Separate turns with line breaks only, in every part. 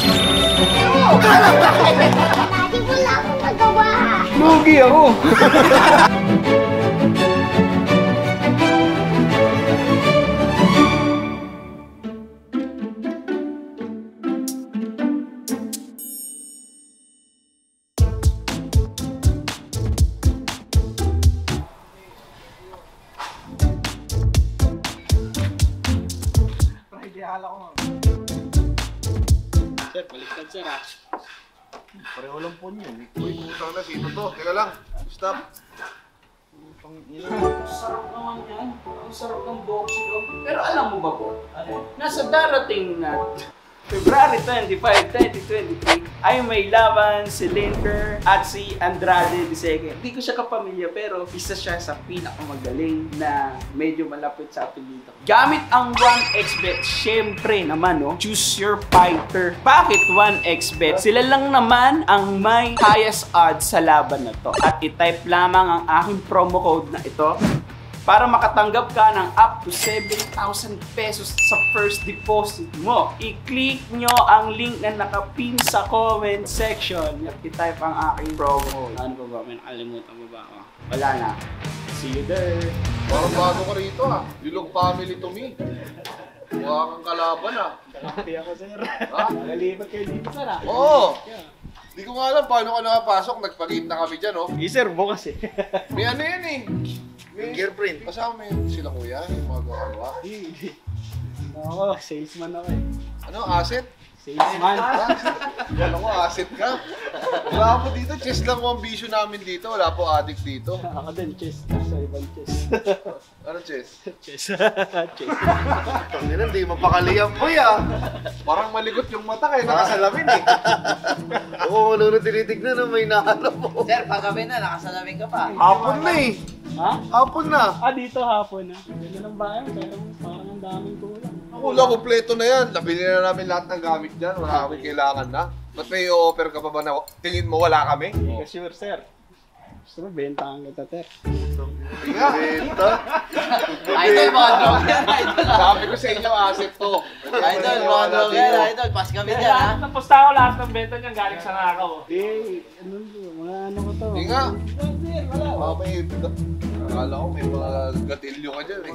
Lagi wala akong nagawa.
Lugi ako.
Sir, baliktad sir ah.
Pareho lang po niyo. Uy, putang na, sino to? Teka lang, stop.
Ang sarap naman yan. Ang sarap ng boxing. Pero alam mo ba po, nasa darating na February 25, 2023 ay may laban si Linker at si Andrade II. Hindi ko siya kapamilya pero isa siya sa pinakamagaling na medyo malapit sa apelido. Gamit ang 1xBet, syempre naman no, choose your fighter. Bakit 1xBet? Sila lang naman ang may highest odds sa laban na to. At i-type lamang ang aking promo code na ito para makatanggap ka ng up to 7,000 pesos sa first deposit mo. I-click nyo ang link na nakapin sa comment section at i-type ang aking promo. Ano ba ba? May nakalimutan mo ba ako? Wala na. See you there.
Parang bago ka rito ah. You look family to me. Mukha kang kalaban ah.
Happy ako sir.
Ha?
Nalipat kayo dito sir ah.
Oo. Hindi ko nga alam paano ka nakapasok. Nagpagit na kami dyan oh.
Sir, bukas eh.
May ano yan eh. May girlfriend. Kasama mo sila kuya, yung mga gagawa.
Ako, salesman ako eh.
Ano, asset?
Salesman.
Alam ko, asset ka. Wala po dito, chess lang ang ambisyon namin dito. Wala po addict dito.
Ako din, chess. Sa ibang chess.
Ano chess?
Chess. Chess.
Tangina, hindi mapakaliyan po ya. Parang malikot yung mata kayo, nakasalamin eh. Oo, ano tinitignan na may nahanap mo.
Sir, paggabi na, nakasalamin ka pa.
Hapon na eh.
Ha?
Hapon na.
Dito hapon na. Ganda ng bayan, pero parang ang daming kulang.
Wala, kompleto na yan. Nabili na namin lahat ng gamit dyan. Wala kami kailangan na. Ba't may offer ka pa ba na tingin mo wala kami?
Hindi ka sure, sir. Gusto mo, bentahan kita, sir.
Nga. Benta.
Idol, mga drone yan, idol.
Sabi ko sa inyo, asset to.
Idol, mga drone yan, idol. Pas kami dyan, ha?
Napusta ko lahat ng benta niyan galing sa nakaw.
Mga ano ko to.
Hindi nga.
Hindi, wala.
Baka may... Akala ko may mga gatilyo ka dyan eh.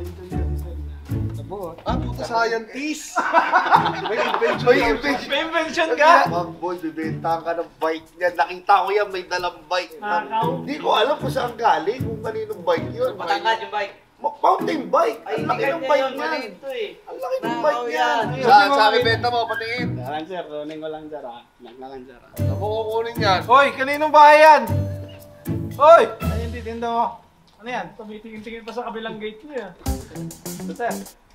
Puta scientist! May invention. May invention.
May invention ka?
Boy, bibenta ka ng bike niya. Nakita ko yan, may dalang bike. Hindi ko alam kung saan galing, kung kaninong bike yun.
Matangkad yung bike.
Mountain bike!
Ay,
Ang laki ng
hindi
bike
yun,
niyan!
maliit to eh.
Ang laki ng
Tao
bike niyan!
yan.
Saan? Sabi benta mo, patingin!
Daran, sir. Runing ko lang, sir, ha? Nagnakan, sir, ha?
Ano mo kukunin yan?
Hoy, kaninong bahay yan? Hoy! Ay, hindi tinda mo. Ano yan? Tumitingin-tingin pa sa kabilang gate niya. Ito, sir.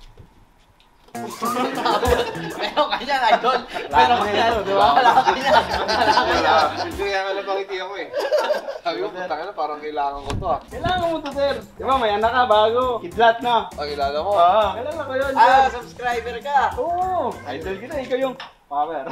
Meron ka yan, idol.
Meron ka yan, di ba?
Wala ka yan. Wala ka yan.
Hindi kaya nga napakiti ako eh. Sabi ko, punta ka na, parang kailangan ko to ah.
Kailangan mo to, sir. Di ba, may anak ka bago. Kidlat na.
Pakilala mo.
Kailangan ko yun, sir.
Subscriber ka.
Oo. Idol kita, ikaw yung power.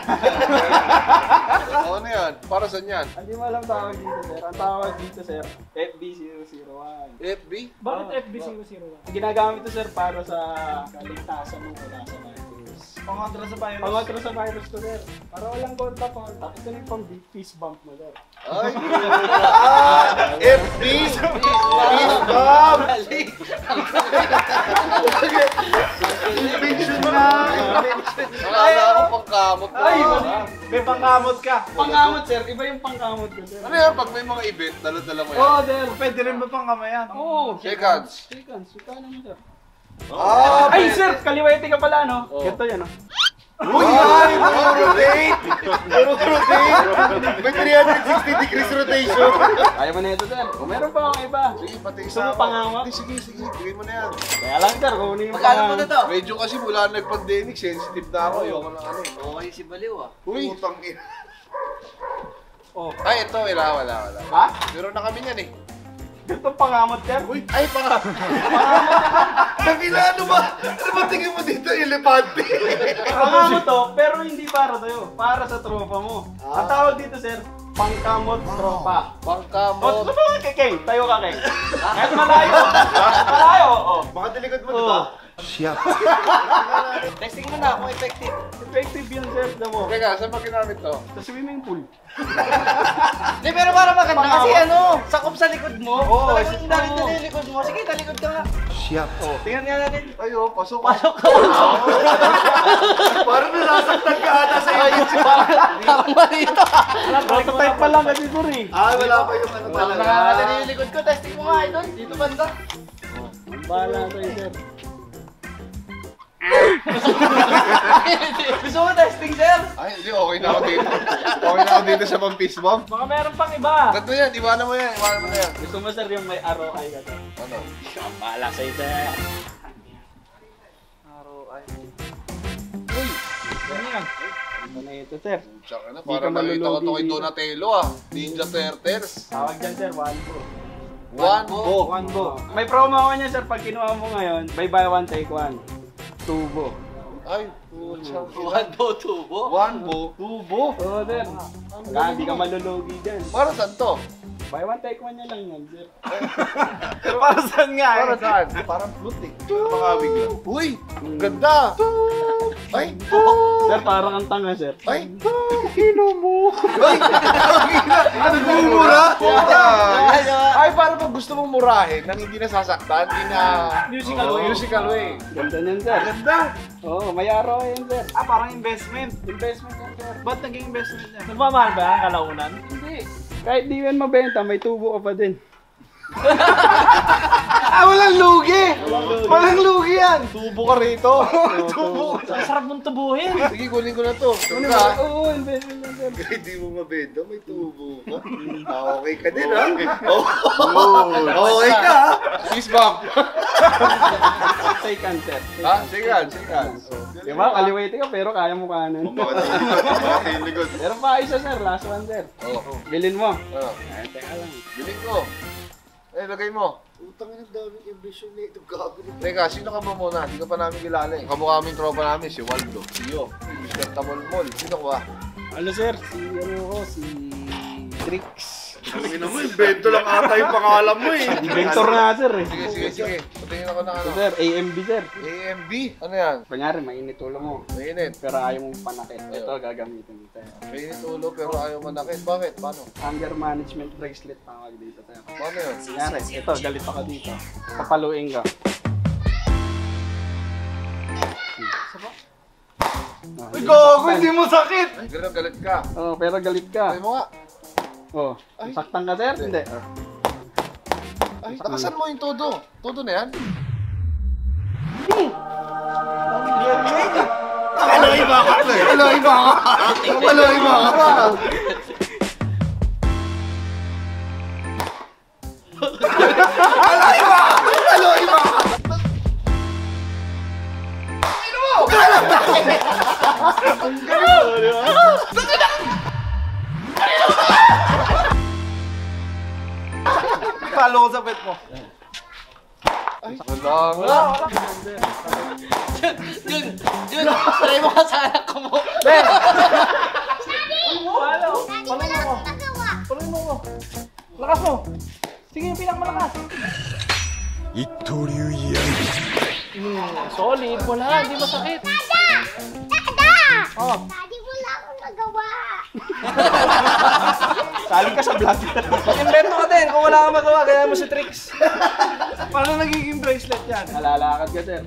Ano yan? Para saan yan?
Hindi mo alam tawag dito, sir. Ang tawag dito, sir, FB001.
FB?
Bakit FB001?
Ginagamit ito, sir, para sa kaligtasan mo mula sa virus.
Pangontra sa virus.
Pangontra sa virus ko, sir. Para walang contact. Ito yung pang fist bump mo, sir.
Ay! FB! Bam! Invention na! Nakala ko pang kamot na.
Ay, may pangkamot ka.
Pangkamot, sir. Iba yung pangkamot ko, sir.
Ano yan? Pag may mga event, dala-dala mo yan?
Oo, sir. Pwede rin ba pang kamayan?
Oo.
Shake hands.
Shake hands. Ika naman, sir.
Pwede.
Ay, sir! Kaliwete ka pala, no? Ganito yan, no?
Uy! Ay! Rotate! Rotate! May 360 degrees rotation!
Kaya mo na ito, sir. Kung meron pa akong iba.
Sige, pati
Gusto
isa
mo
ako.
pangawak?
Sige, bigay mo na yan.
Kaya lang, sir. Kunin mo
Magkano mo na to?
Medyo kasi mula nag-pandemic, sensitive na ako. Ayoko na ano eh.
Okay si Baliw, ah.
Uy! Putang ina.
Oh.
Ay, ito. Wala.
Ha?
Meron na kami yan eh.
Ganito pangamot, sir.
Uy! Ay, Tangina, ano ba? Ano ba tingin mo dito? Elepante?
Pangamot to, pero hindi para sa'yo. Para sa tropa mo. Ang tawag dito, sir, pangkamot tropa.
Pangkamot.
Ba't ba kay Keng? Tayo ka, Keng. Kahit malayo. Malayo, oo.
Baka delikad mo,
Oo.
diba? Shit.
Testing mo na kung effective.
Effective yun, sir. Damo.
Teka, saan ba ginamit to?
Sa swimming pool.
Hindi, pero para maganda kasi ano, sakop sa likod mo.
Oo,
Talagang dalit na yung likod mo. Sige, talikod ka nga.
Shit.
Tingnan nga natin.
Ayo, pasok.
Pasok ka.
Parang nasasaktan ka ata sa iyo.
Parang malito.
Prototype pa lang kasi, sir eh.
Ah, wala pa yung ano
Parang
talaga.
nakakadali yung likod ko. Testing mo nga, idol. Dito banda.
Bahala sa'yo, sir.
Gusto mo testing, sir?
Ay, hindi, okay na ako dito. Okay na ako dito sa pang-peace bomb.
Baka meron pang iba.
Ganito yan, iwanan mo yan, iwanan mo na yan.
Gusto mo, sir, yung may ROI ka, sir.
Ano?
Bahala sa'yo, sir.
ROI.
Uy, ano yan? Ano na ito, sir?
Tsaka na,
Di
parang
ka
nakita ko to kay
malulugi
Donatello ah. Ninja Turtles.
Tawag dyan, sir, one po.
One
Bo.
book.
One bo. May promo ako niya, sir. Pag kinuha mo ngayon, buy one, take one. Tubo.
Ay, pucha.
One bo, tubo.
One book.
Tubo? Oo, sir. Wala, hindi ka malulugi dyan.
Para saan to?
Buy one, take one niya lang yan, sir.
Para saan nga
Para
eh?
saan? Parang flute eh. Mga bigla. Uy! Ganda! Ay!
Sir, parang ang tanga, sir.
Ay! Hino mo! Ay! Ano bumura? Ay, parang pag gusto mong murahin nang hindi nasasaktan, in a
Musical way.
musical way.
Ganda niyan, sir.
Ganda!
Oo, may ROI yan, sir.
Ah, parang investment.
Investment yan, sir.
Ba't naging investment niya? Nagmamahal ba ang kalaunan?
Hindi. Kahit di yan mabenta, may tubo ka pa din.
Ah, walang lugi! Walang lugi yan!
Tubo ka rito.
Tubo! Ang sarap mong tubuhin!
Sige, kunin ko na to.
Ano
Ganda.
ba? Oo, investment yan, sir.
Kahit di mo mabenta, may tubo ka. Ah, okay ka din, ha? Oh. Okay ka, ha? Fist bump.
Take hand, sir.
Ha? Sigan, sigan.
Di ba? Kaliwete ka pero kaya mo kanan.
Bakit likod?
Meron pa isa, sir. Last one, sir.
Oo.
Bilin mo.
Ano?
Ay, teka lang.
Biling ko. Eh, lagay mo. Utang na daming ambisyon na ito, gabi. Teka, sino ka ba muna? Hindi ka pa namin kilala eh. Kamukha kaming tropa namin, si Waldo, si Yo, Mr. Tamolmol. Sino ka ba?
Ano, sir? Si, ano ko, si Trix.
Sabi mo, invento lang ata yung pangalan mo eh.
Inventor nga, sir, eh.
Sige. Patingin ako ng ano.
So, sir, AMB, sir.
AMB? Ano yan?
Kunyari, mainit ulo mo.
Mainit.
Pero ayaw mong panakit. Ito, gagamitin mo, sir.
Mainit ulo pero ayaw manakit. Bakit? Paano?
Anger management bracelet tawag dito, sir.
Paano yun?
Kunyari, ito, galit ako dito. Papaluin ka.
Ay, gago! Hindi mo sakit!
Ay, gano'n, galit ka.
Oh, pero galit ka.
Sabi mo nga.
Oh,
Ay.
saktan ka, sir? Hindi.
Ay, nakasan mo yung todo. Todo na yan? Aloy ba ka? Aloy ba ka? Aloy ba ka? Aloy ba ka?
Palo ko sa pet mo.
Ay, wala nga.
Jun, try mo ka sa anak ko mo.
Ben!
Daddy, wala akong nagawa.
Palo mo ko. Lakas mo! Sige, yung pinakamalakas. Solid, wala, hindi masakit.
Dada!
Oh,
Daddy, wala akong nagawa.
Saling ka sa vlog.
mag-invento ka din kung wala kang magawa, kaya mo si Trix. Paano nagiging bracelet yan?
Nalalakad ka, sir.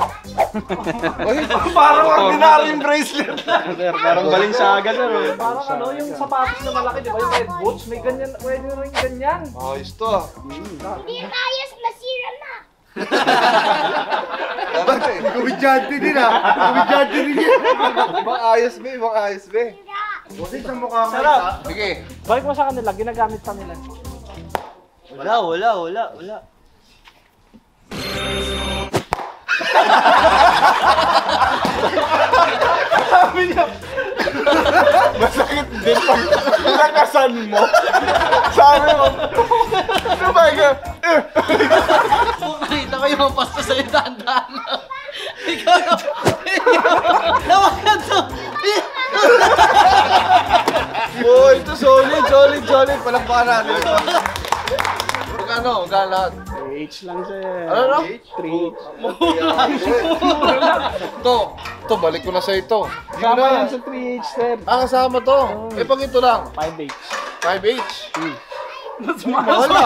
Parang ordinary yung bracelet.
Sir, parang balinsaga, sir. eh.
Parang ano, yung sapatos na malaki, di ba? Yung red boots, may ganyan, pwede rin ganyan.
Ayos to ah.
Hindi kayas, nasira na.
Kumidyante din ah. Kumidyante din yan. Ibang ayos be, ibang ayos be.
Sira.
Kasi sa mukha mo.
Sarap.
Sige.
Balik mo sa kanila, ginagamit pa nila.
Wala.
Sabi niya,
Masakit din pag nakasan mo. Sabi mo. Ano ba yun?
Kung nakita ko yung pasta sa'yo, dahan-dahan lang. Ikaw na. Nawakan to.
Oh, ito solid. Palakpakan natin. Magkano lahat?
3H lang, sir.
Ano?
3H.
Ito, balik ko na sa ito. Hindi ko
Kasama
na.
yan sa 3H, sir.
Kasama to. Eh, pag ito lang.
5H.
5H.
Mahal na.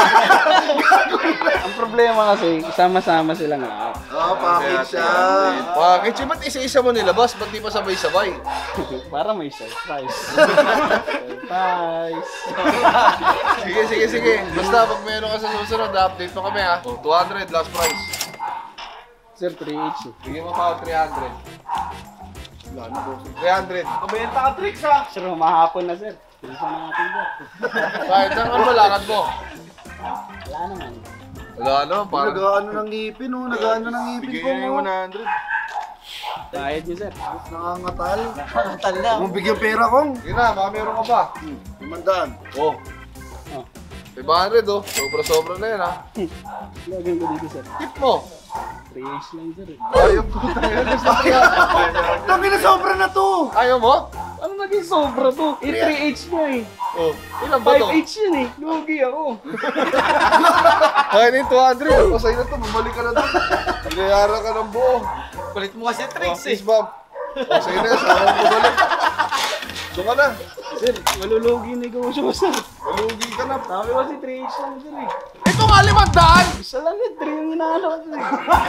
Ang problema kasi, sama-sama silang lahat.
Package siya. Package. Ba't isa-isa mo nilabas? Ba't di pa sabay-sabay?
Para may surprise. Surprise.
Sige. Basta pag meron ka sa susunod, update mo kami ha. 200 last price.
Sir, 3H.
Bigyan mo pa ako 300. Wala na, boss. 300.
Kabenta ka tricks ha.
Sir, mahapon na, sir. Bilisan na natin, sir.
Kahit ang ano lakad mo.
Wala naman.
Wala naman, parang...
Nag-ano ng ngipin, oh. Nag-ano ng ngipin ko,
Bigyan
oh.
mo 100.
Bayad niyo, sir.
Nangangatal.
Nakakatal na.
Kung bigyan pera kong.
Sige na, baka meron ka pa.
500.
Oh.
Oh.
500 oh. Sobra-sobra na yan ha.
Lagyan ko dito, sir.
Tip mo.
3H lang, sir.
Ayaw puta yun.
Tangin na sobra na to.
Ayaw mo?
Ano naging sobra to? 3H na eh.
Oh. Ilan ba to?
5H yun eh. Lugi ako.
Kaya na yung 200. O sa'yo na to, bumalik ka na to. Binayaran ka ng buo.
Kulit mo kasi tricks eh.
Please, Bob. O sa'yo na, sama mo bumalik. Doon ka na.
Sir, malulugi negosyo, sir.
Malugi ka na.
Sabi ko si 3H lang, sir eh.
Ito nga 500!
Isa lang yun, 3 yung inaano ko, sir.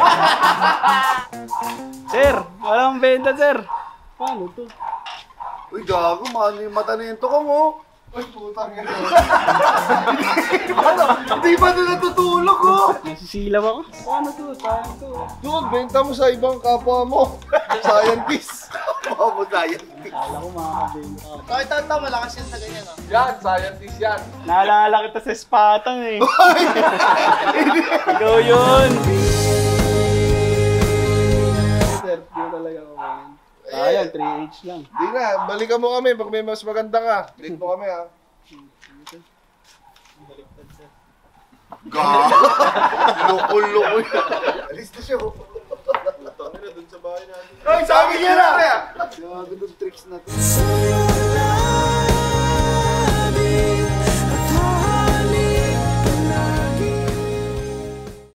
Sir, walang benta, sir. Paano to?
Uy, gago. Mahal yung mata nito kong, oh.
Uy, putang yan.
Di ba na natutulog, oh?
Nasisilaw ako. Paano to? Paano to?
Doon, benta mo sa ibang kapwa mo. Scientist.
Mamasayan.
Kala ko makakabenta ako.
Kahit tanda, malakas yan sa ganyan ah.
Yan, scientist yan.
Naalala kita sa Spatang eh. Ikaw yun. Sir, yun talaga ako. Ayan, 3H lang.
Di na, balikan mo kami pag may mas maganda ka. Balik mo kami ha.
Gago. Lukol-lukol. Alis na siya, oh.
Ay, sabi niya na!
Gago ng tricks na to.